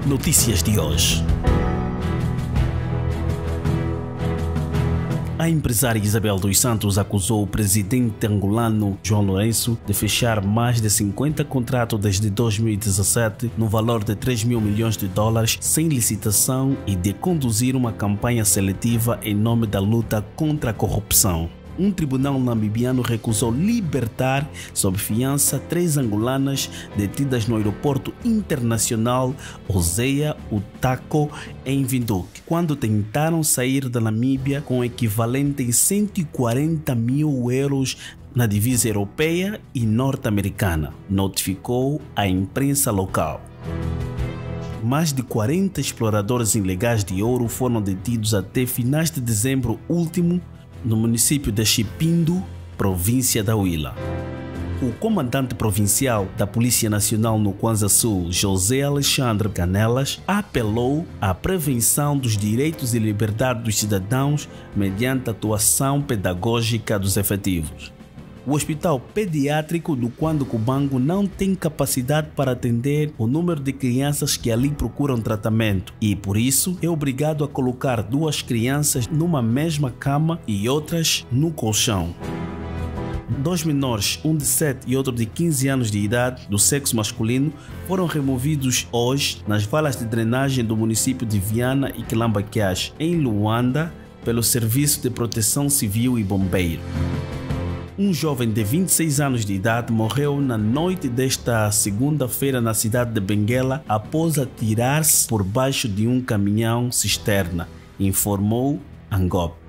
Notícias de hoje. A empresária Isabel dos Santos acusou o presidente angolano João Lourenço de fechar mais de 50 contratos desde 2017 no valor de 3 mil milhões de dólares sem licitação e de conduzir uma campanha seletiva em nome da luta contra a corrupção. Um tribunal namibiano recusou libertar sob fiança 3 angolanas detidas no aeroporto internacional Hosea Utako em Windhoek, quando tentaram sair da Namíbia com o equivalente em 140 mil euros na divisa europeia e norte-americana, notificou a imprensa local. Mais de 40 exploradores ilegais de ouro foram detidos até finais de dezembro último no município de Chipindo, província da Huila. O comandante provincial da Polícia Nacional no Kwanza Sul, José Alexandre Canelas, apelou à prevenção dos direitos e liberdades dos cidadãos mediante a atuação pedagógica dos efetivos. O Hospital Pediátrico do Cuando Cubango não tem capacidade para atender o número de crianças que ali procuram tratamento e, por isso, é obrigado a colocar 2 crianças numa mesma cama e outras no colchão. 2 menores, um de 7 e outro de 15 anos de idade, do sexo masculino, foram removidos hoje nas valas de drenagem do município de Viana e Quilamba-Queixa, em Luanda, pelo Serviço de Proteção Civil e Bombeiro. Um jovem de 26 anos de idade morreu na noite desta segunda-feira na cidade de Benguela após atirar-se por baixo de um caminhão cisterna, informou Angop.